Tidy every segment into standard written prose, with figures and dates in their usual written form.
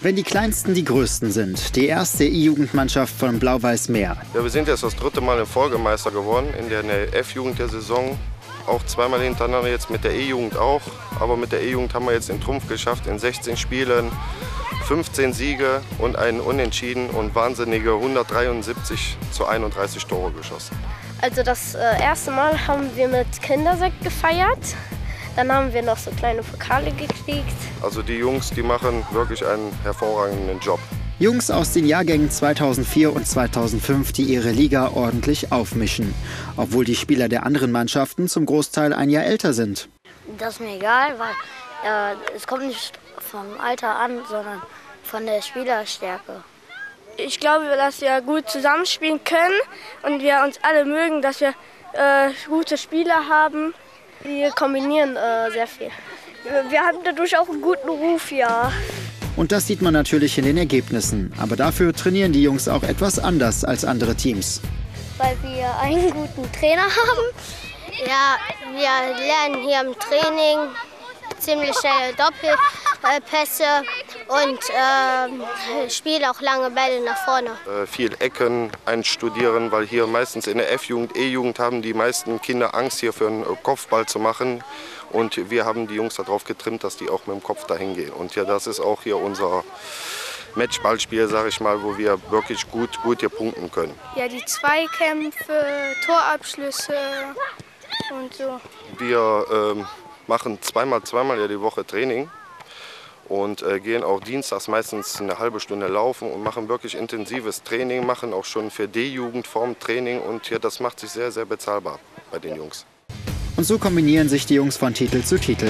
Wenn die Kleinsten die Größten sind, die erste E-Jugendmannschaft von Blau-Weiß Meer. Ja, wir sind jetzt das 3. Mal in Folge Meister geworden in der F-Jugend der Saison. Auch zweimal hintereinander jetzt mit der E-Jugend auch. Aber mit der E-Jugend haben wir jetzt den Trumpf geschafft in 16 Spielen. 15 Siege und einen Unentschieden und wahnsinnige 173:31 Tore geschossen. Also das erste Mal haben wir mit Kindersekt gefeiert. Dann haben wir noch so kleine Pokale gekriegt. Also die Jungs, die machen wirklich einen hervorragenden Job. Jungs aus den Jahrgängen 2004 und 2005, die ihre Liga ordentlich aufmischen. Obwohl die Spieler der anderen Mannschaften zum Großteil ein Jahr älter sind. Das ist mir egal, weil es kommt nicht vom Alter an, sondern von der Spielerstärke. Ich glaube, dass wir gut zusammenspielen können und wir uns alle mögen, dass wir gute Spieler haben. Wir kombinieren sehr viel. Wir haben dadurch auch einen guten Ruf, ja. Und das sieht man natürlich in den Ergebnissen. Aber dafür trainieren die Jungs auch etwas anders als andere Teams. Weil wir einen guten Trainer haben. Ja, wir lernen hier im Training ziemlich schnelle Doppelpässe und spielen auch lange Bälle nach vorne. Viel Ecken einstudieren, weil hier meistens in der F-Jugend, E-Jugend haben die meisten Kinder Angst, hier für einen Kopfball zu machen. Und wir haben die Jungs darauf getrimmt, dass die auch mit dem Kopf dahin gehen. Und ja, das ist auch hier unser Matchballspiel, sage ich mal, wo wir wirklich gut hier punkten können. Ja, die Zweikämpfe, Torabschlüsse und so. Wir machen zweimal die Woche Training und gehen auch dienstags meistens eine halbe Stunde laufen und machen wirklich intensives Training, machen auch schon für D-Jugend Formtraining und ja, das macht sich sehr, sehr bezahlbar bei den Jungs. Und so kombinieren sich die Jungs von Titel zu Titel.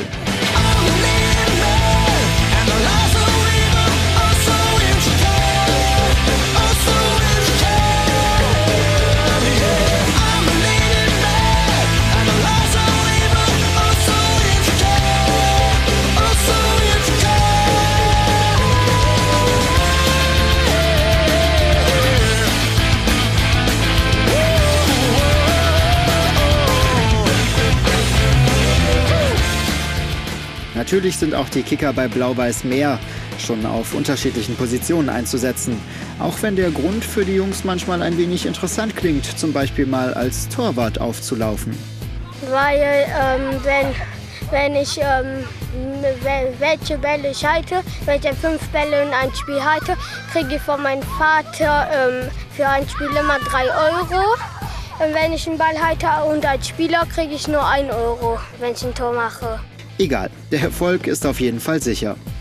Natürlich sind auch die Kicker bei Blau-Weiß Meer schon auf unterschiedlichen Positionen einzusetzen. Auch wenn der Grund für die Jungs manchmal ein wenig interessant klingt, zum Beispiel mal als Torwart aufzulaufen. Weil wenn ich welche Bälle ich halte, wenn ich 5 Bälle in ein Spiel halte, kriege ich von meinem Vater für ein Spiel immer 3 Euro. Und wenn ich einen Ball halte und als Spieler kriege ich nur 1 Euro, wenn ich ein Tor mache. Egal, der Erfolg ist auf jeden Fall sicher.